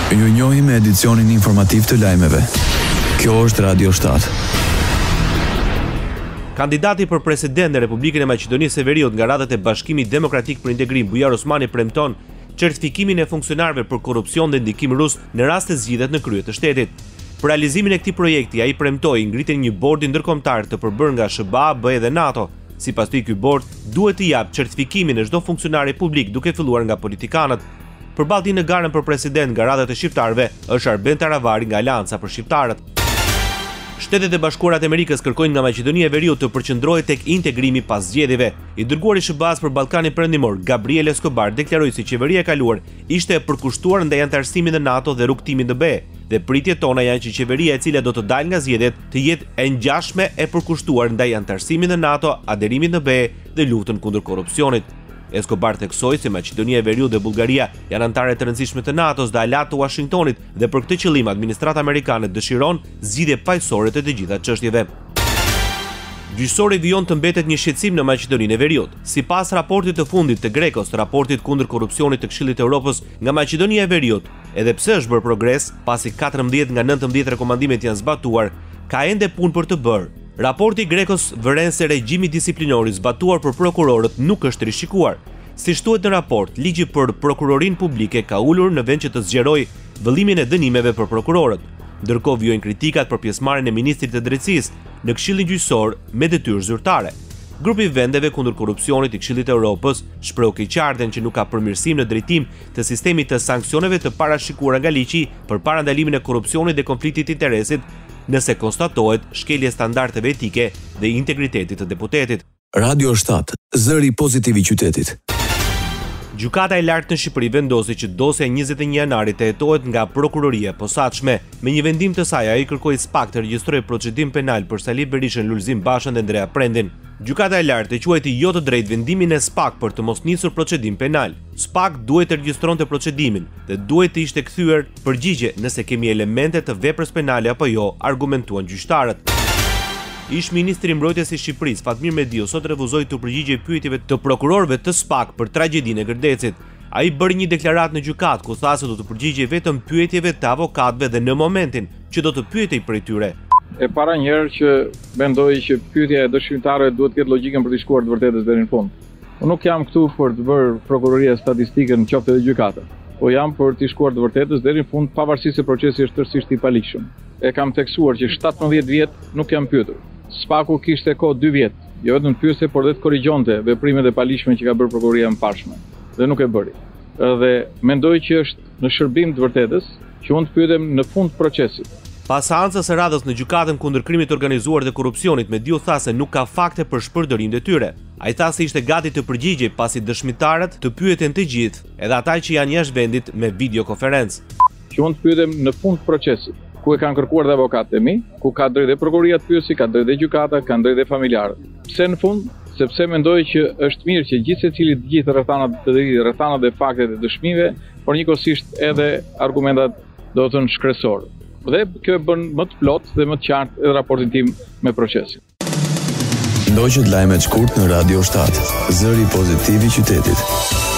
Ju njohim me edicionin informativ të lajmeve. Kjo është Radio 7. Kandidati për president në Republikën e Maqedonisë së Veriut nga radhët e Bashkimit Demokratik për Integrim, Bujar Osmani, premton certifikimin e funksionarëve për korrupsion dhe ndikim rus në rast të zgjidhet në krye të shtetit. Për realizimin e këtij projekti, ai premtoi ngritjen e një bordi ndërkombëtar të përbërë nga SBA, BE dhe NATO. Sipas tij, ky bord duhet të japë certifikimin e çdo funksionari publik, duke filluar nga politikanët. Përballë tij në garën për president nga radhët e shqiptarëve është Arben Taravari nga Alianca për Shqiptarët. Shtetet e Bashkuara të Amerikës kërkojnë nga Maqedonia e Veriut të përqendrohet tek integrimi pas zgjedhjeve. I dërguari i SBA-s për Ballkanin Perëndimor, Gabriel Escobar, deklaroi se qeveria e kaluar ishte e përkushtuar ndaj anëtarësimit në NATO dhe rrugtimit në BE, dhe pritjet tona janë që qeveria e cila do të dalë nga zgjedhjet të jetë e ngjashme e përkushtuar ndaj anëtarësimit në NATO, aderimit në BE dhe luftën kundër korrupsionit. Escobar theksoi se Maqedonia e Veriut dhe Bullgaria janë anëtare të rëndësishme të NATO-s dhe aleat të Washingtonit dhe për këtë qëllim administrata amerikane dëshiron zgjidhje paqësore të të gjitha çështjeve. Gjyqësori vijon të mbetet një shqetësim në Maqedoninë e Veriut. Sipas raportit të fundit të Grekos, raportit kundër korrupsionit të Këshillit të Evropës nga Maqedonia e Veriut, edhe pse është bërë progres, pasi 14 nga 19 rekomandimet janë zbatuar, ka ende punë për të bërë. Raporti Grekos vëren se regjimi disiplinor i zbatuar për prokurorët nuk është rishikuar. Si shtuhet në raport, ligji për prokurorinë publike ka ulur në vend që të zgjerojë vëllimin e dënimeve për prokurorët. Ndërkohë vijojnë kritikat për pjesëmarrjen e ministrit të drejtësisë në Këshillin Gjyqësor me detyrë zyrtare. Grupi i vendeve kundër korrupsionit i Këshillit të Evropës shpreu keqardhjen që nuk ka përmirësim në drejtim të sistemit të sanksioneve të parashikuara nga ligji përpara ndalimin e korrupsionit dhe konfliktit të interesit, nëse konstatohet shkelje standardeve etike dhe integritetit të deputetit. Radio 7, zëri pozitiv i qytetit. Gjykata e lartë në Shqipëri vendosi që dosja 21 janarit të hetohet nga prokuroria e posaçme. Me një vendim të saj, ai kërkoi SPAK të regjistrojë procedim penal për Sali Berishën, Lulzim Bashën dhe Andrea Prendin. Gjykata e lartë e quajti jo të drejtë vendimin e SPAK për të mos nisur procedim penal. SPAK duhet të regjistronte procedimin dhe duhet të ishte kthyer përgjigje nëse kemi elemente të veprës penale apo jo, argumentuan gjyqtarët. Ish ministri i Mbrojtjes së Shqipërisë, Fatmir Mediu, sot refuzoi të përgjigjej pyetjeve të prokurorëve të SPAK për tragjedinë e Gërdecit. Ai bëri një deklaratë në gjykatë ku tha se do të përgjigjej vetëm pyetjeve të avokatëve dhe në momentin që do të pyetej prej tyre. E para njerë që mendoj që pyetja e dëshmitarëve duhet të ketë logjikën për të shkuar të vërtetës deri në fund. Unë nuk jam këtu për të bërë prokuroria statistike në qoftë edhe gjykata, po jam për të shkuar të vërtetës deri në fund pavarësisht se procesi është tërësisht i paligjshëm. E kam theksuar që 17 vjet nuk jam pyetur. SPAK-u kishte kohë 2 vjet, jo vetëm të pyeste, por dhe të korrigjonte veprimet e paligjshme që ka bërë prokuroria e mëparshme, dhe nuk e bëri. Dhe mendoj që është në shërbim të vërtetës që unë të pyetem në fund procesit. Pas seancës së radhës në gjykatën kundër krimit të organizuar dhe korrupsionit, Mediu tha se nuk ka fakte për shpërdorim detyre. Ai tha se ishte gati të përgjigjej pasi dëshmitarët të pyeten të gjithë, edhe ata që janë jashtë vendit me videokonferencë. Që unë të pyetem në fund procesit, ku e kanë kërkuar dhe avokatët e mi, ku ka drejtë e prokuroria të pyesi, ka drejtë e gjykata, kanë drejtë e familjarët. Pse në fund? Sepse mendoj që është mirë që gjithsecili të gjithë rrethanat dhe faktet e dëshmive, por njëkohësisht edhe argumentat do të thënë shkresor. Dhe kjo e bën më të plotë dhe më të qartë edhe raportin tim me procesin. Ndoqët lajmet shkurt në Radio 7, zëri pozitiv i qytetit.